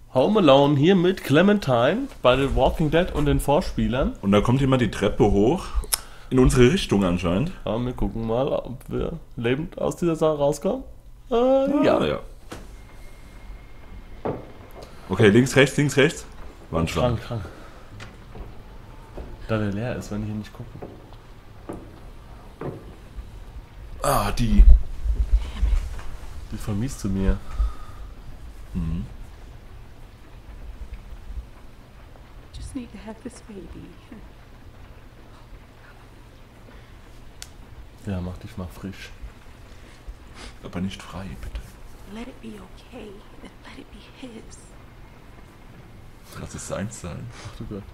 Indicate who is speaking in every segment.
Speaker 1: Home Alone hier mit Clementine bei The Walking Dead und den Vorspielern.
Speaker 2: Und da kommt jemand die Treppe hoch. In unsere Richtung anscheinend.
Speaker 1: Ja, wir gucken mal, ob wir lebend aus dieser Sache rauskommen.
Speaker 2: Ja. Okay, links, rechts. War ein Schrank.
Speaker 1: Schrank. Da der leer ist, wenn ich hier nicht gucke.
Speaker 2: Ah, die.
Speaker 1: Die vermisst zu mir.
Speaker 2: Mhm.
Speaker 3: Just need to have this baby.
Speaker 1: Ja, mach dich mal frisch.
Speaker 2: Aber nicht frei, bitte.
Speaker 3: Let it be okay. Let it be his.
Speaker 2: Lass es seins sein.
Speaker 1: Ach du Gott.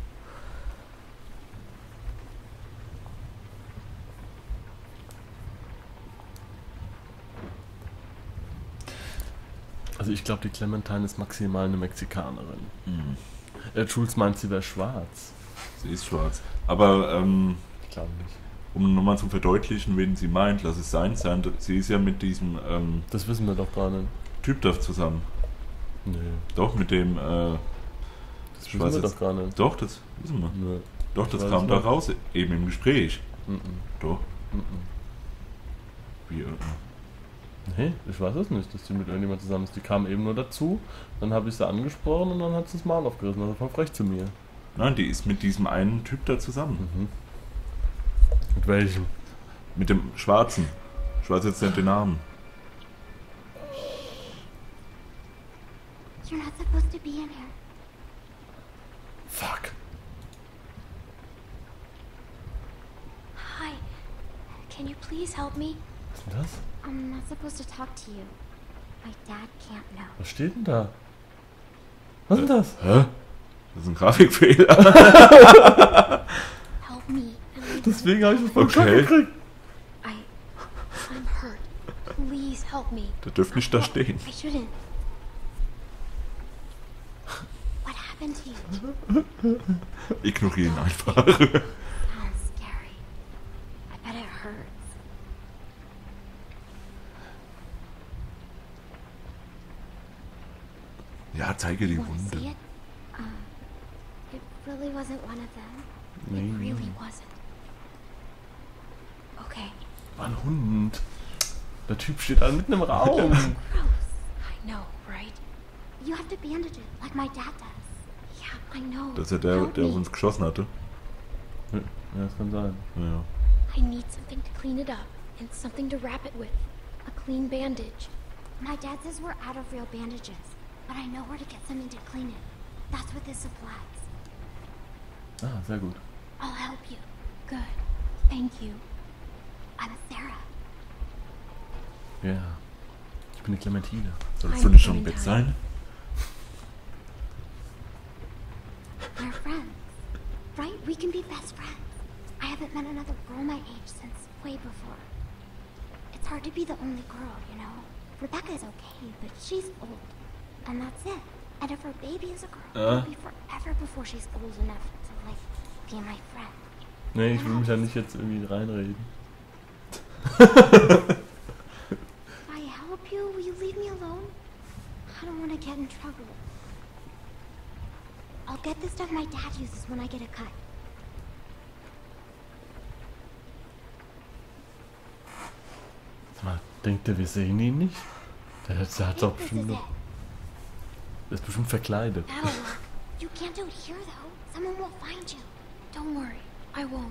Speaker 1: Also ich glaube, die Clementine ist maximal eine Mexikanerin.
Speaker 2: Mhm.
Speaker 1: Jules meint, sie wäre schwarz.
Speaker 2: Sie ist schwarz. Aber,
Speaker 1: Ich glaube nicht.
Speaker 2: um nochmal zu verdeutlichen, wen sie meint, lass es seins sein. Sie ist ja mit diesem
Speaker 1: Das wissen wir doch gar nicht.
Speaker 2: Typ da zusammen.
Speaker 1: Nee,
Speaker 2: Doch, mit dem,
Speaker 1: das
Speaker 2: ich
Speaker 1: wissen
Speaker 2: weiß
Speaker 1: wir
Speaker 2: jetzt-
Speaker 1: doch gar nicht.
Speaker 2: Doch, das wissen wir.
Speaker 1: Nö.
Speaker 2: Doch, das
Speaker 1: Weiß
Speaker 2: kam
Speaker 1: ich
Speaker 2: da
Speaker 1: nicht.
Speaker 2: raus, eben im Gespräch.
Speaker 1: Mhm.
Speaker 2: Doch.
Speaker 1: Mhm.
Speaker 2: Wie,
Speaker 1: Nee, ich weiß es nicht, dass die mit irgendjemand zusammen ist. Die kam eben nur dazu, dann habe ich sie angesprochen und dann hat sie das Maul aufgerissen. Also voll frech zu mir.
Speaker 2: Nein, die ist mit diesem einen Typ da zusammen.
Speaker 1: Mhm. Mit welchem?
Speaker 2: Mit dem Schwarzen. Ich weiß jetzt nicht den Namen.
Speaker 4: You're not supposed to be in here.
Speaker 1: Fuck.
Speaker 4: Hi. Can you please help me?
Speaker 1: Was ist denn das?
Speaker 4: I'm not supposed to talk to you. My dad can't know.
Speaker 1: Was steht denn da? Was ist denn das?
Speaker 2: Hä? Das ist ein Grafikfehler.
Speaker 4: Help me.
Speaker 1: Deswegen habe ich das voll
Speaker 2: Okay.
Speaker 1: gekriegt.
Speaker 4: I'm hurt. Please help me.
Speaker 2: Der dürfte nicht da stehen.
Speaker 4: I shouldn't. What happened to you?
Speaker 2: Ignoriere ihn einfach.
Speaker 4: Sounds scary. I bet it hurts.
Speaker 2: Ja, zeige die
Speaker 4: Want to see
Speaker 2: Wunde.
Speaker 4: it? It really wasn't one of them.
Speaker 1: Nee.
Speaker 4: It really wasn't. Okay.
Speaker 1: Mann, Hund. Der Typ steht da mitten im Raum.
Speaker 4: Gross. I know, right? You have to bandage it like my dad does. Yeah, I know.
Speaker 2: Das ist ja der,
Speaker 4: Help
Speaker 2: der auf
Speaker 4: me.
Speaker 2: uns geschossen hatte.
Speaker 1: Ja, das kann sein.
Speaker 2: Ja.
Speaker 4: I need something to clean it up and something to wrap it with. A clean bandage. My dad says we're out of real bandages, but I know where to get something to clean it. That's with his supplies.
Speaker 1: Ah, sehr gut.
Speaker 4: I'll help you. Good. Thank you. I'm Sarah.
Speaker 1: Ja. Ich bin die Clementine.
Speaker 2: Sollst du nicht schon im Bett sein?
Speaker 4: We're friends. Right? We can be best friends. I haven't met another girl my age since way before. It's hard to be the only girl, you know? Rebecca's okay, but she's old. And that's it. And if her baby is a girl, it'll be forever before she's old enough to, like, be my friend.
Speaker 1: Nee, ich will mich ja nicht jetzt irgendwie reinreden.
Speaker 4: If I help you, will you leave me alone? I don't want to get in trouble. I'll get the stuff my dad uses when I get a cut.
Speaker 1: Sag mal, denkt der, wir sehen ihn nicht? Der hat doch
Speaker 4: This is
Speaker 1: bestimmt
Speaker 4: it.
Speaker 1: noch... Der ist bestimmt verkleidet.
Speaker 4: That'll work. You can't do it here, though. Someone will find you. Don't worry, I won't.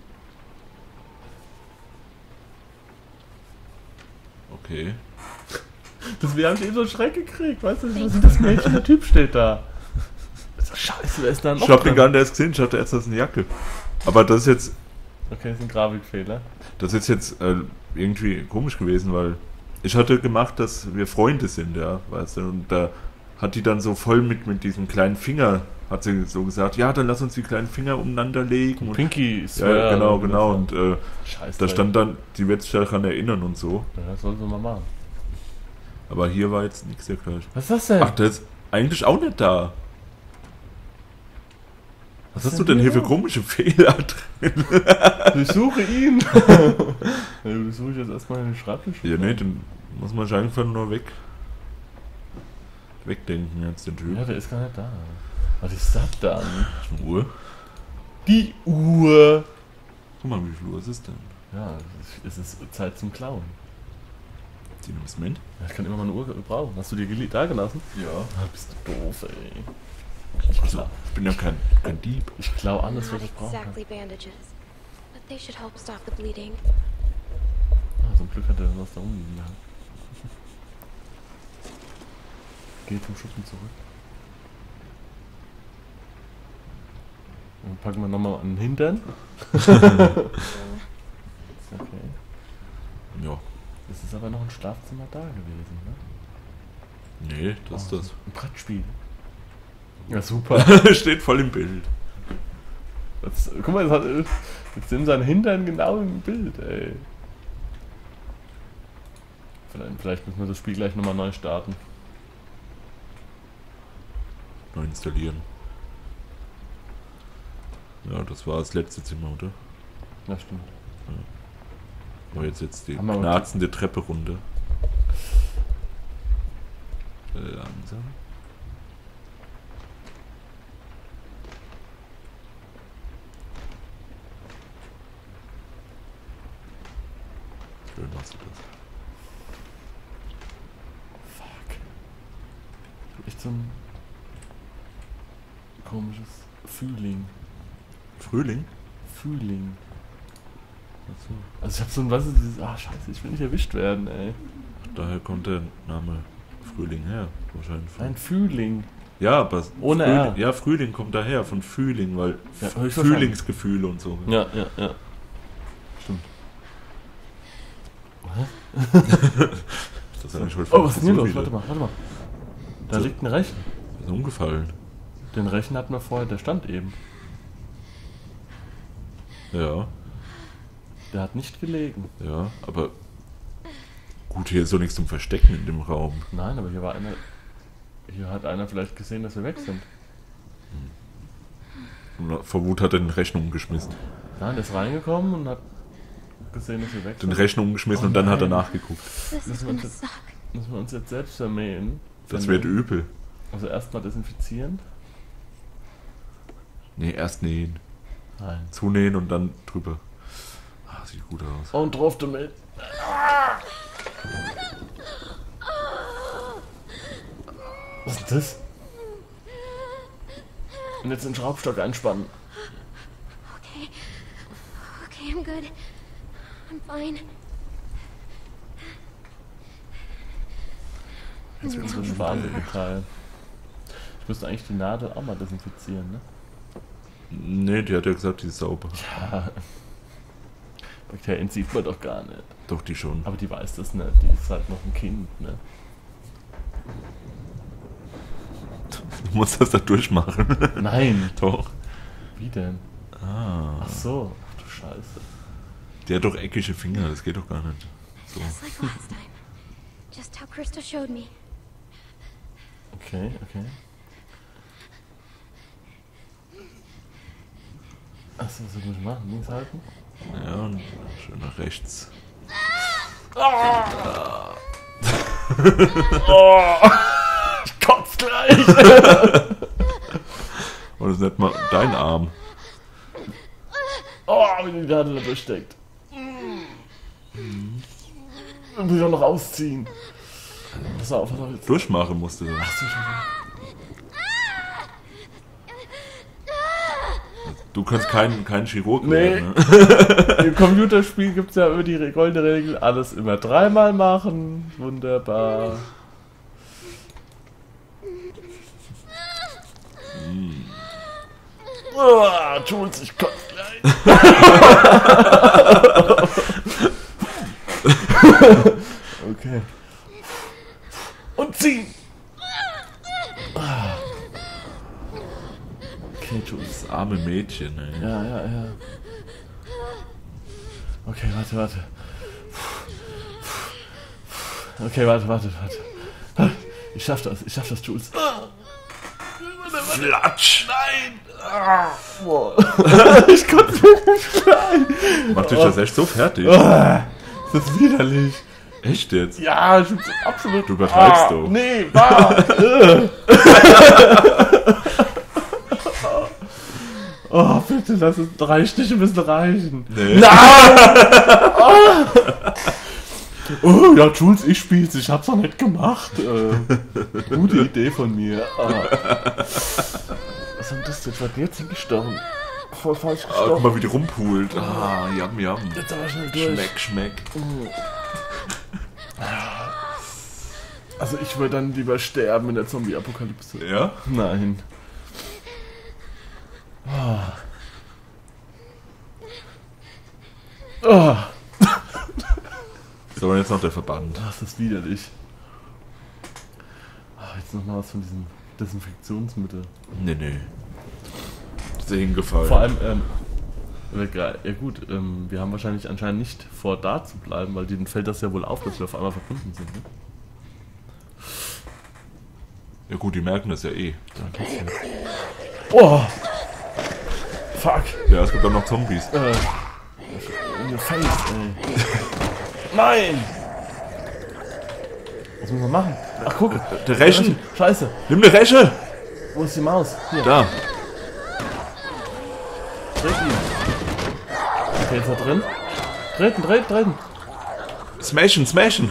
Speaker 2: Okay.
Speaker 1: Wir haben eben so einen Schreck gekriegt, weißt du? Was ist das Mädchen? Der Typ steht da. Ich sag, Scheiße, wer ist da noch
Speaker 2: Ich hab den
Speaker 1: drin?
Speaker 2: gar nicht erst gesehen, ich dachte erst, das ist eine Jacke. Aber das ist jetzt,
Speaker 1: Okay, das ist ein Grafikfehler.
Speaker 2: irgendwie komisch gewesen, weil ich hatte gemacht, dass wir Freunde sind, ja, weißt du, und da hat die dann so voll mit diesem kleinen Finger, hat sie so gesagt, ja, dann lass uns die kleinen Finger umeinander legen. Und,
Speaker 1: Pinky ist
Speaker 2: ja, genau. Und
Speaker 1: Scheiße.
Speaker 2: da stand dann, die wird sich daran erinnern und so.
Speaker 1: Ja, das sollten wir mal machen.
Speaker 2: Aber hier war jetzt nichts dergleichen.
Speaker 1: Was ist das denn?
Speaker 2: Ach, der ist eigentlich auch nicht da. Was hast du denn hier für komische Fehler drin?
Speaker 1: Ich suche ihn. Ja, du suche ich jetzt erstmal den Schreibtisch.
Speaker 2: Ja, nee, den muss man einfach nur weg. wegdenken jetzt, den Typ.
Speaker 1: Ja, der ist gar nicht da. Was ist das dann?
Speaker 2: Eine Uhr.
Speaker 1: Die Uhr!
Speaker 2: Guck mal, wie viel Uhr ist es denn?
Speaker 1: Ja, es ist Zeit zum Klauen.
Speaker 2: Die nimmst du mit?
Speaker 1: Ja, ich kann immer mal eine Uhr gebrauchen. Hast du dir da gelassen?
Speaker 2: Ja.
Speaker 1: Ah, bist du doof, ey.
Speaker 2: Also, ich bin ja kein Dieb.
Speaker 1: Ich klau alles, was
Speaker 5: Not
Speaker 1: ich brauche.
Speaker 5: exactly bandages, but they should help stop the bleeding.
Speaker 1: Ah, zum Glück hat er was da unten liegen gehabt. Geh zum Schuppen zurück. Dann packen wir nochmal an den Hintern. Okay.
Speaker 2: Ja.
Speaker 1: Es ist aber noch ein Schlafzimmer da gewesen, ne?
Speaker 2: Nee, das ist das.
Speaker 1: Ein Brettspiel. Ja, super.
Speaker 2: Steht voll im Bild.
Speaker 1: Guck mal, jetzt sind seine Hintern genau im Bild, ey. Vielleicht müssen wir das Spiel gleich nochmal neu starten.
Speaker 2: Neu installieren. Ja, das war das letzte Zimmer, oder?
Speaker 1: Ja, stimmt.
Speaker 2: Aber jetzt die
Speaker 1: Haben wir
Speaker 2: knarzende Treppe runter. Langsam. Schön machst du das.
Speaker 1: Fuck. Echt so ein komisches Fühling.
Speaker 2: Frühling?
Speaker 1: Fühling.
Speaker 2: Achso.
Speaker 1: Also ich hab so ein, was ist dieses, scheiße, ich will nicht erwischt werden, ey.
Speaker 2: Daher kommt der Name Frühling her, wahrscheinlich.
Speaker 1: Ein Fühling.
Speaker 2: Ja, aber
Speaker 1: Ohne
Speaker 2: Frühling,
Speaker 1: R.
Speaker 2: ja, Frühling kommt daher von Fühling, weil
Speaker 1: Ja, hab ich
Speaker 2: Frühlingsgefühle und so.
Speaker 1: Ja. Stimmt.
Speaker 2: Ist das eigentlich heute
Speaker 1: Oh, was ist denn hier los?
Speaker 2: wieder?
Speaker 1: Warte mal. Da
Speaker 2: So.
Speaker 1: liegt ein Rechen.
Speaker 2: Ist umgefallen.
Speaker 1: Den Rechen hatten wir vorher, der stand eben.
Speaker 2: Ja,
Speaker 1: Der hat nicht gelegen.
Speaker 2: ja, aber gut, hier ist so nichts zum Verstecken in dem Raum.
Speaker 1: Nein, aber hier hat einer vielleicht gesehen, dass wir weg sind.
Speaker 2: Und vor Wut hat er den Rechner umgeschmissen.
Speaker 1: Nein, der ist reingekommen und hat gesehen, dass wir weg
Speaker 2: Den
Speaker 1: sind.
Speaker 2: Rechner umgeschmissen
Speaker 1: Oh
Speaker 2: und dann hat er
Speaker 1: nein.
Speaker 2: nachgeguckt.
Speaker 4: This is
Speaker 1: Müssen wir
Speaker 4: gonna
Speaker 1: uns jetzt-
Speaker 4: suck.
Speaker 1: Müssen wir uns jetzt selbst vermählen.
Speaker 2: Das wird übel.
Speaker 1: Also erstmal desinfizieren.
Speaker 2: Nee, erst nähen.
Speaker 1: Nein.
Speaker 2: Zunähen und dann drüber. Sieht gut aus.
Speaker 1: Und drauf damit. Was ist das? Und jetzt den Schraubstock einspannen.
Speaker 4: Okay, I'm good. I'm fine.
Speaker 1: Jetzt wird so ein Spanwegeteil. Ich müsste eigentlich die Nadel auch mal desinfizieren, ne?
Speaker 2: Nee, die hat ja gesagt, die ist sauber.
Speaker 1: Ja. Bakterien sieht man doch gar nicht.
Speaker 2: Doch, die schon.
Speaker 1: Aber die weiß das nicht. Die ist halt noch ein Kind, ne?
Speaker 2: Du musst das da durchmachen.
Speaker 1: Nein.
Speaker 2: Doch.
Speaker 1: Wie denn? Ach so. Ach du Scheiße.
Speaker 2: Die hat doch eckige Finger, das geht doch gar nicht. So.
Speaker 4: Just like last time. Just how Krista showed me.
Speaker 1: Okay. Achso, was muss ich machen? Links halten?
Speaker 2: Ja, und schön nach rechts.
Speaker 1: Ich kotz gleich!
Speaker 2: Und das ist nicht mal dein Arm.
Speaker 1: Oh, wie die Nadel da durchsteckt. Und will ich auch noch ausziehen. Pass auf jetzt.
Speaker 2: Durchmachen musst du. Du kannst kein Chirurg
Speaker 1: Nee.
Speaker 2: werden, ne?
Speaker 1: Im Computerspiel gibt es ja immer die goldene Regel, alles immer dreimal machen. Wunderbar. Oh, Jules, ich kotze gleich. Okay. Und ziehen. Okay, Jules.
Speaker 2: Das arme Mädchen, ey.
Speaker 1: Ja. Okay, warte. Okay, warte. Ich schaff das, Jules.
Speaker 2: Flatsch!
Speaker 1: Nein! Boah. Ich konnte nicht rein.
Speaker 2: Macht dich das echt so fertig?
Speaker 1: Das ist widerlich.
Speaker 2: Echt jetzt?
Speaker 1: Ja, ich find's absolut...
Speaker 2: Du übertreibst doch.
Speaker 1: Nee, wahr. Oh, bitte, lass es 3 Stiche müssen reichen.
Speaker 2: Nee.
Speaker 1: Nein! Oh, ja, Jules, ich spiel's. Ich hab's doch nicht gemacht. Gute Idee von mir. Was ist denn das jetzt? Was hat jetzt hingestochen? Voll falsch
Speaker 2: Ah,
Speaker 1: gestochen.
Speaker 2: guck mal, wie die rumpult. Ah, yum, yum.
Speaker 1: Jetzt aber schnell durch.
Speaker 2: Schmeck.
Speaker 1: Also ich würde dann lieber sterben in der Zombie-Apokalypse.
Speaker 2: Ja?
Speaker 1: Nein. Oh,
Speaker 2: So, und jetzt noch der Verband.
Speaker 1: das ist widerlich. Jetzt nochmal was von diesem Desinfektionsmittel.
Speaker 2: Nee. Ist dir hingefallen.
Speaker 1: Vor allem, ja gut, wir haben wahrscheinlich anscheinend nicht vor, da zu bleiben, weil denen fällt das ja wohl auf, dass wir auf einmal verbunden sind. Ne?
Speaker 2: Ja gut, die merken das ja eh.
Speaker 1: Oh! Fuck!
Speaker 2: Ja, es gibt auch noch Zombies.
Speaker 1: In your face, ey. Nein! Was müssen wir machen? Ach, guck!
Speaker 2: Der Rechen!
Speaker 1: Scheiße!
Speaker 2: Nimm eine Resche!
Speaker 1: Wo ist die Maus? Hier,
Speaker 2: Da.
Speaker 1: dreht die. Okay, jetzt da drin. Treten!
Speaker 2: Smashen!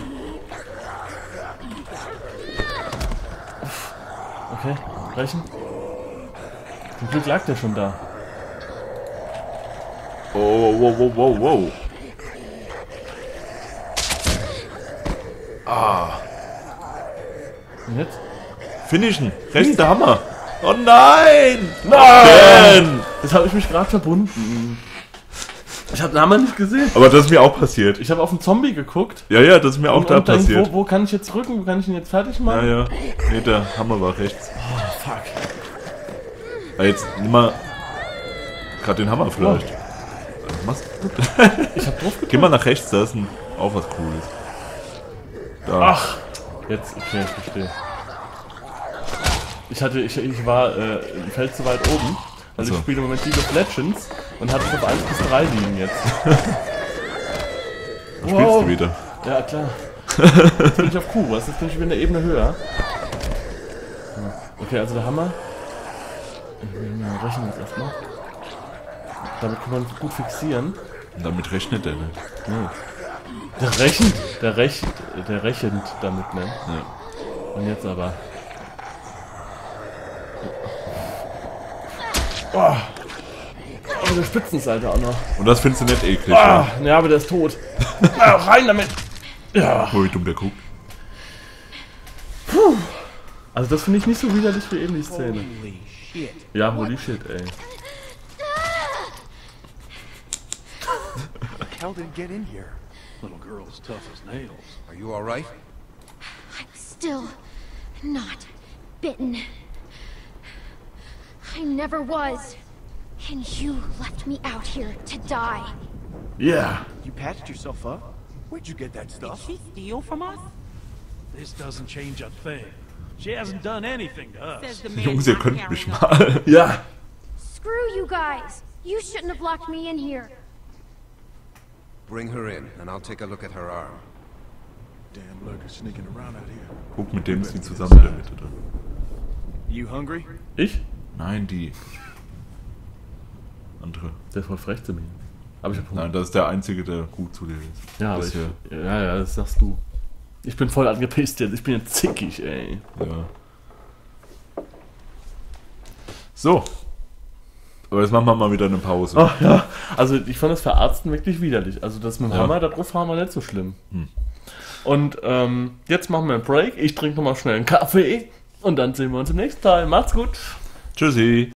Speaker 1: Okay, brechen. Zum Glück lag der schon da.
Speaker 2: Oh, wow.
Speaker 1: Und jetzt?
Speaker 2: Finishen! Rechts der Hammer! Oh nein!
Speaker 1: Nein! Jetzt habe ich mich gerade verbunden. Ich habe den Hammer nicht gesehen.
Speaker 2: Aber das ist mir auch passiert.
Speaker 1: Ich habe auf den Zombie geguckt.
Speaker 2: Ja, das ist mir auch da
Speaker 1: und denk,
Speaker 2: passiert.
Speaker 1: wo kann ich jetzt drücken? Wo kann ich ihn jetzt fertig machen?
Speaker 2: Ja. Nee, der Hammer war rechts.
Speaker 1: Oh, fuck.
Speaker 2: Aber jetzt nimm mal gerade den Hammer vielleicht. Was?
Speaker 1: Ich habe drauf gedrückt.
Speaker 2: Geh mal nach rechts, da ist auch was Cooles. Da.
Speaker 1: Ach, jetzt, okay, ich verstehe. Ich war im Feld zu weit oben. Also
Speaker 2: Ach so.
Speaker 1: ich spiele im Moment League of Legends und hatte es auf 1 bis 3 liegen jetzt.
Speaker 2: Da spielst du wieder.
Speaker 1: Ja, klar. Jetzt bin ich auf Q, was? Jetzt bin ich wieder eine Ebene höher. Okay, also der Hammer. Wir rechnen jetzt erstmal. Damit kann man gut fixieren.
Speaker 2: Und damit rechnet er nicht.
Speaker 1: Der rechnet damit, ne?
Speaker 2: Ja.
Speaker 1: Und jetzt aber. Oh. Aber der Spitzenseite auch noch.
Speaker 2: Und das findest du nicht eklig,
Speaker 1: Ah,
Speaker 2: ja?
Speaker 1: ja, aber der ist tot. Ah, rein damit! Ja.
Speaker 2: Oh, wie dumm der guckt.
Speaker 1: Also das finde ich nicht so widerlich wie eben die Szene.
Speaker 6: Holy shit.
Speaker 1: Ja, holy shit, ey.
Speaker 6: The hell didn't get in here? Little girl's tough as nails.
Speaker 7: Are you all right?
Speaker 4: I'm still not bitten. I never was. And you left me out here to die.
Speaker 1: Yeah.
Speaker 6: You patched yourself up? Where'd you get that
Speaker 3: Did
Speaker 6: stuff?
Speaker 3: she steal from us?
Speaker 6: This doesn't change a thing. She hasn't done anything to us.
Speaker 3: Says the man
Speaker 2: Jungs, ihr
Speaker 3: not
Speaker 2: könnt mich
Speaker 3: carrying
Speaker 2: mal.
Speaker 1: Ja.
Speaker 4: Screw you guys. You shouldn't have locked me in here.
Speaker 7: Bring her in, and I'll take a look at her arm.
Speaker 6: Damn lurker sneaking around out here.
Speaker 2: Guck, mit dem ist die zusammen in der Mitte da.
Speaker 6: You hungry?
Speaker 1: Ich?
Speaker 2: Nein, die. Andere.
Speaker 1: Der ist voll frech zu mir. Aber ich hab Hunger.
Speaker 2: Nein, das ist der Einzige, der gut zu dir ist.
Speaker 1: Ja, aber
Speaker 2: Bisher.
Speaker 1: ja, das sagst du. Ich bin voll angepisst jetzt. Ich bin jetzt zickig, ey.
Speaker 2: Ja. So. Aber jetzt machen wir mal wieder eine Pause.
Speaker 1: Ach ja, also ich fand das Verarzten wirklich widerlich. Also das mit dem
Speaker 2: Ja.
Speaker 1: Hammer, da drauf haben wir nicht so schlimm. Und jetzt machen wir einen Break. Ich trinke nochmal schnell einen Kaffee und dann sehen wir uns im nächsten Teil. Macht's gut.
Speaker 2: Tschüssi.